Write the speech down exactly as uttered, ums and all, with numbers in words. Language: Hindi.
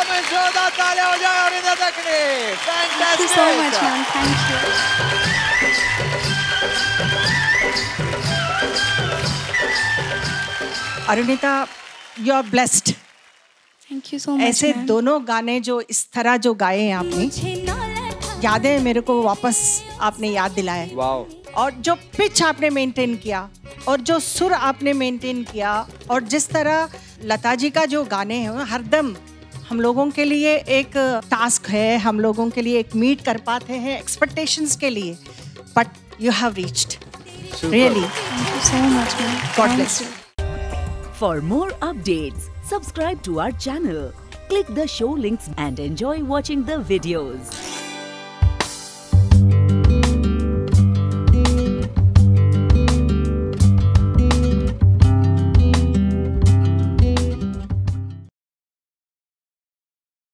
परफॉर्मेंस, जोरदार तालियां हो जाए Arunita Dakhni. Thank you so much, ma'am. Thank you. Arunita, you are blessed. Thank you so much, ऐसे ma'am. दोनों गाने जो इस तरह जो गाए हैं आपने, यादें मेरे को वापस आपने याद दिलाए। वाओ। और जो पिच आपने मेंटेन किया और जो सुर आपने मेंटेन किया और जिस तरह लता जी का जो गाने हैं हरदम हम लोगों के लिए एक टास्क है, हम लोगों के लिए एक मीट कर पाते हैं एक्सपेक्टेशंस के लिए, but you have reached really. Thank you so much, ma'am. God Thank bless you. For more updates, subscribe to our channel, click the show links and enjoy watching the videos.